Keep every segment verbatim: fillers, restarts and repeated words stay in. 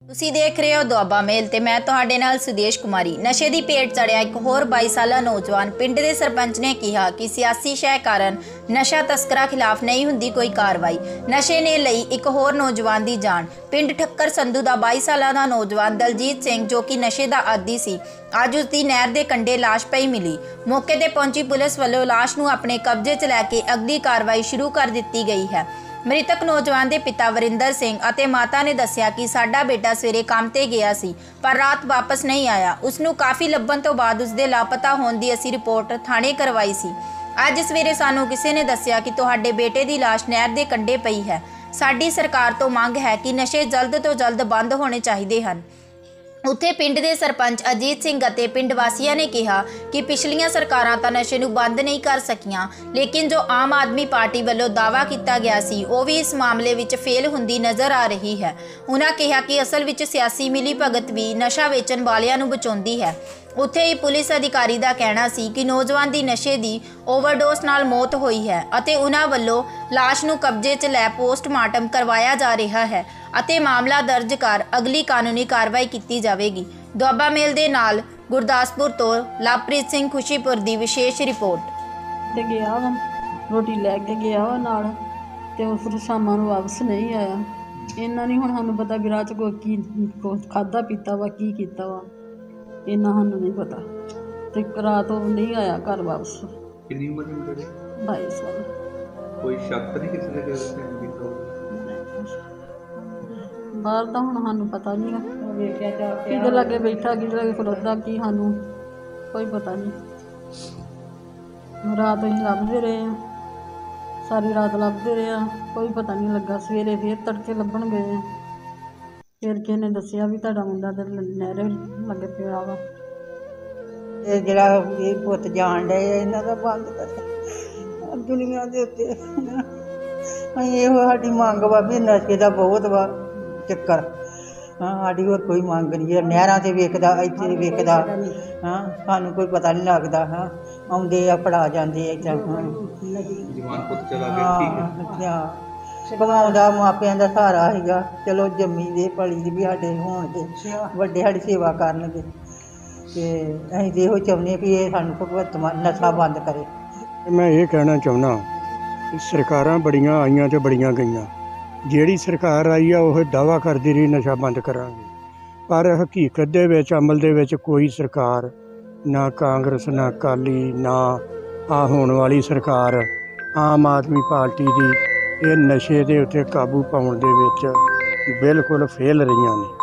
ਤੁਸੀਂ ਦੇਖ ਰਹੇ ਹੋ ਦੁਆਬਾ ਮੇਲ ਤੇ ਮੈਂ ਤੁਹਾਡੇ ਨਾਲ ਸੁਦੇਸ਼ ਕੁਮਾਰੀ। ਨਸ਼ੇ ਦੀ ਭੇਟ ਚੜਿਆ ਇੱਕ ਹੋਰ ਬਾਈ ਸਾਲਾ ਨੌਜਵਾਨ। ਪਿੰਡ ਦੇ ਸਰਪੰਚ ਨੇ ਕਿਹਾ ਕਿ ਸਿਆਸੀ ਸ਼ੈ ਕਾਰਨ ਨਸ਼ਾ ਤਸਕਰਾਂ ਖਿਲਾਫ ਨਹੀਂ ਹੁੰਦੀ ਕੋਈ ਕਾਰਵਾਈ। ਨਸ਼ੇ ਨੇ ਲਈ ਇੱਕ ਹੋਰ ਨੌਜਵਾਨ ਦੀ ਜਾਨ। ਪਿੰਡ ਠੱਕਰ ਸੰਧੂ ਦਾ ਬਾਈ ਸਾਲਾਂ ਦਾ ਨੌਜਵਾਨ ਦਲਜੀਤ ਸਿੰਘ, ਜੋ ਕਿ ਨਸ਼ੇ ਦਾ ਆਦੀ ਸੀ, ਅੱਜ ਉਸ ਦੀ ਨਹਿਰ ਦੇ ਕੰਢੇ ਲਾਸ਼ ਪਈ ਮਿਲੀ। ਮੌਕੇ ਤੇ ਪਹੁੰਚੀ ਪੁਲਿਸ ਵੱਲੋਂ ਲਾਸ਼ ਨੂੰ ਆਪਣੇ ਕਬਜ਼ੇ 'ਚ ਲੈ ਕੇ ਅਗਲੀ ਕਾਰਵਾਈ ਸ਼ੁਰੂ ਕਰ ਦਿੱਤੀ ਗਈ ਹੈ। ਮ੍ਰਿਤਕ ਨੌਜਵਾਨ ਦੇ ਪਿਤਾ ਵਰਿੰਦਰ ਸਿੰਘ ਅਤੇ ਮਾਤਾ ਨੇ ਦੱਸਿਆ ਕਿ ਸਾਡਾ ਬੇਟਾ ਸਵੇਰੇ ਕੰਮ ਤੇ ਗਿਆ ਸੀ, ਪਰ ਰਾਤ ਵਾਪਸ ਨਹੀਂ ਆਇਆ। ਉਸ ਨੂੰ ਕਾਫੀ ਲੱਭਣ ਤੋਂ ਬਾਅਦ ਉਸ ਦੇ ਲਾਪਤਾ ਹੋਣ ਦੀ ਅਸੀਂ ਰਿਪੋਰਟ ਥਾਣੇ ਕਰਵਾਈ ਸੀ। ਅੱਜ ਸਵੇਰੇ ਸਾਨੂੰ ਕਿਸੇ ਨੇ ਦੱਸਿਆ ਕਿ ਤੁਹਾਡੇ ਬੇਟੇ ਦੀ ਲਾਸ਼ ਨਹਿਰ ਦੇ ਕੰਢੇ ਪਈ ਹੈ। ਸਾਡੀ ਸਰਕਾਰ ਤੋਂ ਮੰਗ ਹੈ ਕਿ ਨਸ਼ੇ ਜਲਦ ਤੋਂ ਜਲਦ ਬੰਦ ਹੋਣੇ ਚਾਹੀਦੇ ਹਨ। ਉੱਥੇ ਪਿੰਡ ਦੇ ਸਰਪੰਚ ਅਜੀਤ ਸਿੰਘ ਅਤੇ ਪਿੰਡ ਵਾਸੀਆਂ ਨੇ ਕਿਹਾ ਕਿ ਪਿਛਲੀਆਂ ਸਰਕਾਰਾਂ ਤਾਂ ਨਸ਼ੇ ਨੂੰ ਬੰਦ ਨਹੀਂ ਕਰ ਸਕੀਆਂ, ਲੇਕਿਨ ਜੋ ਆਮ ਆਦਮੀ ਪਾਰਟੀ ਵੱਲੋਂ ਦਾਅਵਾ ਕੀਤਾ ਗਿਆ ਸੀ ਉਹ ਵੀ ਇਸ ਮਾਮਲੇ ਵਿੱਚ ਫੇਲ ਹੁੰਦੀ ਨਜ਼ਰ ਆ ਰਹੀ ਹੈ। ਉਹਨਾਂ ਕਿਹਾ ਕਿ ਅਸਲ ਵਿੱਚ ਸਿਆਸੀ ਮਿਲੀ ਭਗਤ ਵੀ ਨਸ਼ਾ ਵੇਚਣ ਵਾਲਿਆਂ ਨੂੰ ਬਚਾਉਂਦੀ ਹੈ। ਉੱਥੇ ਹੀ ਪੁਲਿਸ ਅਧਿਕਾਰੀ ਦਾ ਕਹਿਣਾ ਸੀ ਕਿ ਨੌਜਵਾਨ ਦੀ ਨਸ਼ੇ ਦੀ ਓਵਰਡੋਸ ਨਾਲ ਮੌਤ ਹੋਈ ਹੈ ਅਤੇ ਉਹਨਾਂ ਵੱਲੋਂ ਲਾਸ਼ ਨੂੰ ਕਬਜ਼ੇ 'ਚ ਲੈ ਪੋਸਟਮਾਰਟਮ ਕਰਵਾਇਆ ਜਾ ਰਿਹਾ ਹੈ ਅਤੇ ਮਾਮਲਾ ਦਰਜ ਕਰ ਅਗਲੀ ਕਾਨੂੰਨੀ ਕਾਰਵਾਈ ਕੀਤੀ ਜਾਵੇਗੀ। ਦੁਆਬਾ ਮੇਲ ਦੇ ਨਾਲ ਗੁਰਦਾਸਪੁਰ ਤੋਂ ਲਵਪ੍ਰੀਤ ਸਿੰਘ ਖੁਸ਼ੀਪੁਰ ਦੀ ਵਿਸ਼ੇਸ਼ ਰਿਪੋਰਟ। ਤੇ ਗਿਆ ਵਾ ਰੋਟੀ ਲੈ ਕੇ ਗਿਆ ਵਾ ਨਾਲ, ਤੇ ਉਹ ਫਿਰ ਸ਼ਾਮਾਂ ਨੂੰ ਵਾਪਸ ਨਹੀਂ ਆਇਆ। ਇਹਨਾਂ ਨਹੀਂ ਹੁਣ ਸਾਨੂੰ ਪਤਾ ਵੀ ਰਾਤ ਕੋਈ ਕੀ ਖਾਧਾ ਪੀਤਾ ਵਾ, ਕੀ ਕੀਤਾ ਵਾ, ਇਹਨਾਂ ਸਾਨੂੰ ਨਹੀਂ ਪਤਾ। ਤੇ ਰਾਤ ਉਹ ਨਹੀਂ ਆਇਆ ਘਰ ਵਾਪਸ। ਕਿੰਨੀ ਉਮਰ ਦੀ ਬੇਟੇ? ਬਾਈ ਸਾਲ। ਕੋਈ ਸ਼ੱਕ ਨਹੀਂ ਕਿਸੇ ਨੇ ਕਿਸੇ ਨੇ ਕੀਤਾ? ਬਾਹਰ ਤਾਂ ਹੁਣ ਸਾਨੂੰ ਪਤਾ ਨਹੀਂ ਕਿਹਦੇ ਲਾਗੇ ਬੈਠਾ, ਕਿਹਦੇ ਲਾਗੇ ਖਲੋਤਾ, ਕੀ ਸਾਨੂੰ ਕੋਈ ਪਤਾ ਨਹੀਂ। ਰਾਤ ਅਸੀਂ ਲੱਭਦੇ ਰਹੇ ਹਾਂ, ਸਾਰੀ ਰਾਤ ਲੱਭਦੇ ਰਹੇ ਹਾਂ, ਕੋਈ ਪਤਾ ਨਹੀਂ ਲੱਗਾ। ਸਵੇਰੇ ਫਿਰ ਤੜਕੇ ਲੱਭਣ ਗਏ, ਫਿਰ ਕਿਸੇ ਨੇ ਦੱਸਿਆ ਵੀ ਤੁਹਾਡਾ ਮੁੰਡਾ ਤੇ ਨਹਿਰੇ ਲੱਗੇ ਪਿਆ ਵਾ। ਇਹ ਜਿਹੜਾ ਇਹ ਪੁੱਤ ਜਾਣ ਡਏ ਇਹਨਾਂ ਦਾ ਬੰਦ ਕਰ ਦੁਨੀਆ ਦੇ ਉੱਤੇ। ਅਸੀਂ ਇਹੋ ਸਾਡੀ ਮੰਗ ਵਾ ਵੀ ਨਸ਼ੇ ਦਾ ਬਹੁਤ ਵਾ ਚੱਕਰ। ਹਾਂ, ਸਾਡੀ ਹੋਰ ਕੋਈ ਮੰਗ ਨਹੀਂ ਹੈ। ਨਹਿਰਾਂ 'ਤੇ ਵੇਖਦਾ, ਇੱਥੇ ਵੇਖਦਾ, ਹਾਂ ਸਾਨੂੰ ਕੋਈ ਪਤਾ ਨਹੀਂ ਲੱਗਦਾ। ਹਾਂ ਆਉਂਦੇ ਆ ਫੜਾ ਜਾਂਦੇ ਆ ਇੱਦਾਂ। ਹਾਂ ਜਵਾਨ ਪੁੱਤ ਚਲਾ ਗਿਆ, ਠੀਕ ਹੈ। ਹਾਂ ਕਮਾਉਂਦਾ ਮਾਪਿਆਂ ਦਾ ਸਹਾਰਾ ਸੀਗਾ। ਚਲੋ ਜੰਮੀ ਦੇ ਭਲੀ ਦੀ ਵੀ ਸਾਡੇ ਹੋਣਗੇ, ਵੱਡੇ ਸਾਡੀ ਸੇਵਾ ਕਰਨਗੇ। ਅਤੇ ਅਸੀਂ ਤਾਂ ਇਹੋ ਚਾਹੁੰਦੇ ਵੀ ਇਹ ਸਾਨੂੰ ਭਗਵੰਤ ਮਾਨ ਨਸ਼ਾ ਬੰਦ ਕਰੇ। ਮੈਂ ਇਹ ਕਹਿਣਾ ਚਾਹੁੰਦਾ, ਸਰਕਾਰਾਂ ਬੜੀਆਂ ਆਈਆਂ ਅਤੇ ਬੜੀਆਂ ਗਈਆਂ। ਜਿਹੜੀ ਸਰਕਾਰ ਆਈ ਆ ਉਹ ਦਾਅਵਾ ਕਰਦੀ ਰਹੀ ਨਸ਼ਾ ਬੰਦ ਕਰਾਂਗੇ, ਪਰ ਹਕੀਕਤ ਦੇ ਵਿੱਚ ਅਮਲ ਦੇ ਵਿੱਚ ਕੋਈ ਸਰਕਾਰ, ਨਾ ਕਾਂਗਰਸ, ਨਾ ਅਕਾਲੀ, ਨਾ ਆ ਹੋਣ ਵਾਲੀ ਸਰਕਾਰ ਆਮ ਆਦਮੀ ਪਾਰਟੀ ਦੀ, ਇਹ ਨਸ਼ੇ ਦੇ ਉੱਤੇ ਕਾਬੂ ਪਾਉਣ ਦੇ ਵਿੱਚ ਬਿਲਕੁਲ ਫੇਲ ਰਹੀਆਂ ਨੇ।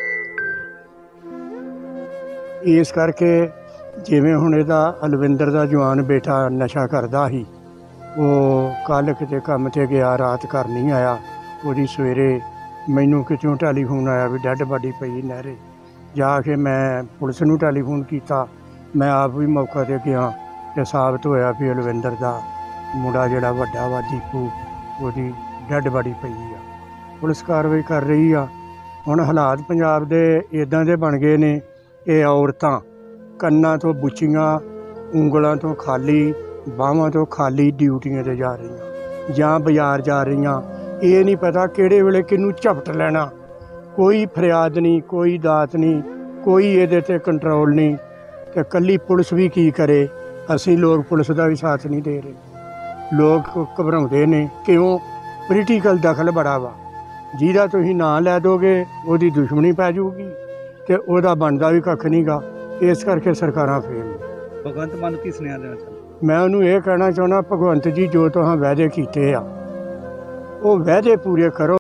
ਇਸ ਕਰਕੇ ਜਿਵੇਂ ਹੁਣ ਇਹਦਾ ਅਲਵਿੰਦਰ ਦਾ ਜਵਾਨ ਬੇਟਾ ਨਸ਼ਾ ਕਰਦਾ ਸੀ, ਉਹ ਕੱਲ੍ਹ ਕਿਤੇ ਕੰਮ 'ਤੇ ਗਿਆ, ਰਾਤ ਘਰ ਨਹੀਂ ਆਇਆ। ਉਹਦੀ ਸਵੇਰੇ ਮੈਨੂੰ ਕਿਤੋਂ ਟੈਲੀਫੋਨ ਆਇਆ ਵੀ ਡੈੱਡ ਬਾਡੀ ਪਈ ਨਹਿਰੇ। ਜਾ ਕੇ ਮੈਂ ਪੁਲਿਸ ਨੂੰ ਟੈਲੀਫੋਨ ਕੀਤਾ, ਮੈਂ ਆਪ ਵੀ ਮੌਕਾ 'ਤੇ ਗਿਆ ਅਤੇ ਸਾਬਤ ਹੋਇਆ ਵੀ ਅਲਵਿੰਦਰ ਦਾ ਮੁੰਡਾ ਜਿਹੜਾ ਵੱਡਾ ਵਾ ਦੀਪੂ, ਉਹਦੀ ਡੈੱਡ ਬਾਡੀ ਪਈ ਆ। ਪੁਲਿਸ ਕਾਰਵਾਈ ਕਰ ਰਹੀ ਆ। ਹੁਣ ਹਾਲਾਤ ਪੰਜਾਬ ਦੇ ਇੱਦਾਂ ਦੇ ਬਣ ਗਏ ਨੇ, ਇਹ ਔਰਤਾਂ ਕੰਨਾਂ ਤੋਂ ਬੁੱਚੀਆਂ, ਉਂਗਲਾਂ ਤੋਂ ਖਾਲੀ, ਬਾਹਾਂ ਤੋਂ ਖਾਲੀ ਡਿਊਟੀਆਂ 'ਤੇ ਜਾ ਰਹੀਆਂ ਜਾਂ ਬਾਜ਼ਾਰ ਜਾ ਰਹੀਆਂ। ਇਹ ਨਹੀਂ ਪਤਾ ਕਿਹੜੇ ਵੇਲੇ ਕਿਹਨੂੰ ਝਪਟ ਲੈਣਾ। ਕੋਈ ਫਰਿਆਦ ਨਹੀਂ, ਕੋਈ ਦਾਤ ਨਹੀਂ, ਕੋਈ ਇਹਦੇ 'ਤੇ ਕੰਟਰੋਲ ਨਹੀਂ। ਅਤੇ ਇਕੱਲੀ ਪੁਲਿਸ ਵੀ ਕੀ ਕਰੇ? ਅਸੀਂ ਲੋਕ ਪੁਲਿਸ ਦਾ ਵੀ ਸਾਥ ਨਹੀਂ ਦੇ ਰਹੇ। ਲੋਕ ਘਬਰਾਉਂਦੇ ਨੇ। ਕਿਉਂ? ਪੋਲੀਟੀਕਲ ਦਖਲ ਬੜਾ ਵਾ। ਜਿਹਦਾ ਤੁਸੀਂ ਨਾਂ ਲੈ ਦੋਗੇ ਉਹਦੀ ਦੁਸ਼ਮਣੀ ਪੈ ਜਾਊਗੀ ਅਤੇ ਉਹਦਾ ਬਣਦਾ ਵੀ ਕੱਖ ਨਹੀਂ ਗਾ। ਇਸ ਕਰਕੇ ਸਰਕਾਰਾਂ ਫੇਲ ਨੇ। ਭਗਵੰਤ ਮਾਨ ਕੀ ਸੁਨੇਹਾ ਦੇਣਾ ਚਾਹੁੰਦਾ? ਮੈਂ ਉਹਨੂੰ ਇਹ ਕਹਿਣਾ ਚਾਹੁੰਦਾ, ਭਗਵੰਤ ਜੀ ਜੋ ਤੁਸੀਂ ਵਾਅਦੇ ਕੀਤੇ ਆ ਉਹ ਵਾਅਦੇ ਪੂਰੇ ਕਰੋ।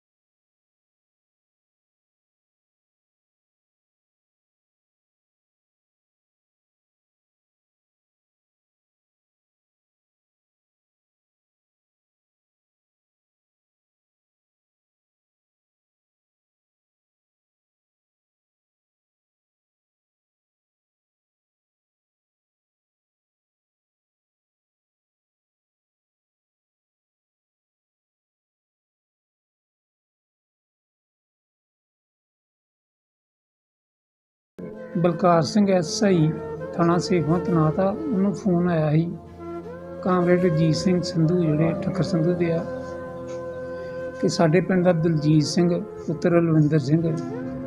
ਬਲਕਾਰ ਸਿੰਘ ਐਸ ਆਈ ਥਾਣਾ ਸੇਖਵਾਂ ਤੈਨਾਤ ਆ। ਉਹਨੂੰ ਫੋਨ ਆਇਆ ਸੀ ਕਾਮਰੇਡ ਅਜੀਤ ਸਿੰਘ ਸੰਧੂ, ਜਿਹੜੇ ਠੱਕਰ ਸੰਧੂ ਦੇ ਆ, ਕਿ ਸਾਡੇ ਪਿੰਡ ਦਾ ਦਲਜੀਤ ਸਿੰਘ ਪੁੱਤਰ ਅਲਵਿੰਦਰ ਸਿੰਘ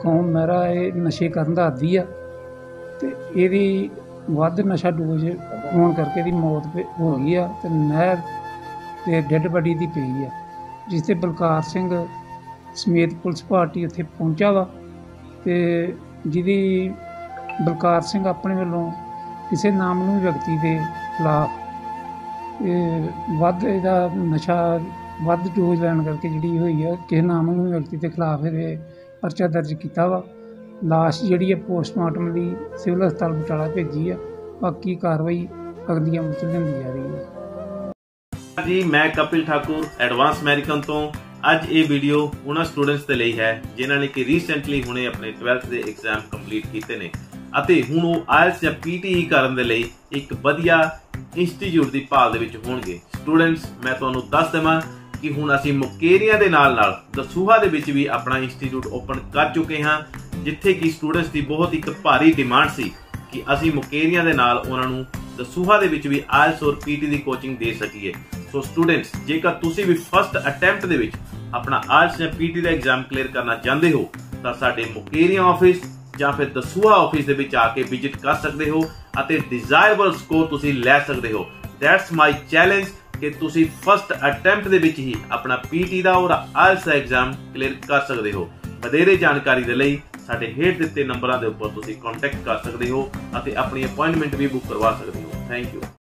ਕੌਮ ਮਹਿਰਾ ਇਹ ਨਸ਼ੇ ਕਰਨ ਦਾ ਆਦੀ ਆ ਤੇ ਇਹਦੀ ਵੱਧ ਨਸ਼ਾ ਡੋਜ਼ ਹੋਣ ਕਰਕੇ ਇਹਦੀ ਮੌਤ ਪ- ਹੋ ਗਈ ਆ ਤੇ ਨਹਿਰ ਤੇ ਡੈੱਡ ਬਾਡੀ ਦੀ ਪਈ ਆ, ਜਿਸ ਤੇ ਬਲਕਾਰ ਸਿੰਘ ਸਮੇਤ ਪੁਲਿਸ ਪਾਰਟੀ ਉੱਥੇ ਪਹੁੰਚਾ ਵਾ ਤੇ ਜਿਹਦੀ ਬਲਕਾਰ ਸਿੰਘ ਆਪਣੇ ਵੱਲੋਂ ਕਿਸੇ ਨਾਮਨੂ ਵਿਅਕਤੀ ਦੇ ਖਿਲਾਫ ਇਹ ਵੱਧ ਇਹਦਾ ਨਸ਼ਾ ਵੱਧ ਡੋਜ਼ ਲੈਣ ਕਰਕੇ ਜਿਹੜੀ ਹੋਈ ਆ, ਕਿਸੇ ਨਾਮਨੂ ਵਿਅਕਤੀ ਦੇ ਖਿਲਾਫ ਇਹਦੇ ਪਰਚਾ ਦਰਜ ਕੀਤਾ ਵਾ। ਲਾਸ਼ ਜਿਹੜੀ ਹੈ ਪੋਸਟਮਾਰਟਮ ਲਈ ਸਿਵਲ ਹਸਪਤਾਲ ਬਟਾਲਾ ਭੇਜੀ ਆ, ਬਾਕੀ ਕਾਰਵਾਈ ਅਗਲੀਆਂ ਵਿੱਚ ਲਿਆਂਦੀ ਜਾ ਰਹੀ ਹੈ। ਜੀ ਮੈਂ ਕਪਿਲ ਠਾਕੁਰ ਐਡਵਾਂਸ ਅਮਰੀਕਨ ਤੋਂ। ਅੱਜ ਇਹ ਵੀਡੀਓ ਉਹਨਾਂ ਸਟੂਡੈਂਟਸ ਦੇ ਲਈ ਹੈ ਜਿਨ੍ਹਾਂ ਨੇ ਕਿ ਰੀਸੈਂਟਲੀ ਹੁਣੇ ਆਪਣੇ ਟਵੈਲਥ ਦੇ ਐਗਜ਼ਾਮ ਕੰਪਲੀਟ ਕੀਤੇ ਨੇ ਅਤੇ ਹੁਣ ਉਹ ਆਇਲਸ ਜਾਂ ਪੀਟੀਈ ਕਰਨ ਦੇ ਲਈ ਇੱਕ ਵਧੀਆ ਇੰਸਟੀਚਿਊਟ ਦੀ ਭਾਲ ਦੇ ਵਿੱਚ ਹੋਣਗੇ। ਸਟੂਡੈਂਟਸ, ਮੈਂ ਤੁਹਾਨੂੰ ਦੱਸ ਦੇਵਾਂ ਕਿ ਹੁਣ ਅਸੀਂ ਮੁਕੇਰੀਆਂ ਦੇ ਨਾਲ ਨਾਲ ਦਸੂਹਾ ਦੇ ਵਿੱਚ ਵੀ ਆਪਣਾ ਇੰਸਟੀਚਿਊਟ ਓਪਨ ਕਰ ਚੁੱਕੇ ਹਾਂ, ਜਿੱਥੇ ਕਿ ਸਟੂਡੈਂਟਸ ਦੀ ਬਹੁਤ ਇੱਕ ਭਾਰੀ ਡਿਮਾਂਡ ਸੀ ਕਿ ਅਸੀਂ ਮੁਕੇਰੀਆਂ ਦੇ ਨਾਲ ਉਹਨਾਂ ਨੂੰ ਦਸੂਹਾ ਦੇ ਵਿੱਚ ਵੀ ਆਇਲਸ ਔਰ ਪੀਟੀ ਦੀ ਕੋਚਿੰਗ ਦੇ ਸਕੀਏ। ਸੋ ਸਟੂਡੈਂਟਸ, ਜੇਕਰ ਤੁਸੀਂ ਵੀ ਫਸਟ ਅਟੈਂਪਟ ਦੇ ਵਿੱਚ ਆਪਣਾ ਆਇਲਸ ਜਾਂ ਪੀਟੀ ਦਾ ਐਗਜ਼ਾਮ ਕਲੀਅਰ ਕਰਨਾ ਚਾਹੁੰਦੇ ਹੋ ਤਾਂ ਸਾਡੇ ਮੁਕੇਰੀਆਂ ਆਫਿਸ ਜਾਂ ਫਿਰ ਦਸੂਹਾ ਆਫਿਸ ਦੇ ਵਿੱਚ ਆ ਕੇ ਵਿਜ਼ਿਟ ਕਰ ਸਕਦੇ ਹੋ ਅਤੇ ਡਿਜ਼ਾਇਰਬਲ ਸਕੋਰ ਤੁਸੀਂ ਲੈ ਸਕਦੇ ਹੋ। ਦੈਟਸ ਮਾਈ ਚੈਲੰਜ ਕਿ ਤੁਸੀਂ ਫਸਟ ਅਟੈਂਪਟ ਦੇ ਵਿੱਚ ਹੀ ਆਪਣਾ ਪੀਟੀ ਦਾ ਔਰ ਆਇਲਸ ਦਾ ਐਗਜ਼ਾਮ ਕਲੀਅਰ ਕਰ ਸਕਦੇ ਹੋ। ਵਧੇਰੇ ਜਾਣਕਾਰੀ ਦੇ ਲਈ ਸਾਡੇ ਹੇਠ ਦਿੱਤੇ ਨੰਬਰਾਂ ਦੇ ਉੱਪਰ ਤੁਸੀਂ ਕੰਟੈਕਟ ਕਰ ਸਕਦੇ ਹੋ ਅਤੇ ਆਪਣੀ ਅਪਾਇੰਟਮੈਂਟ ਵੀ ਬੁੱਕ ਕਰਵਾ ਸਕਦੇ ਹੋ। Thank you.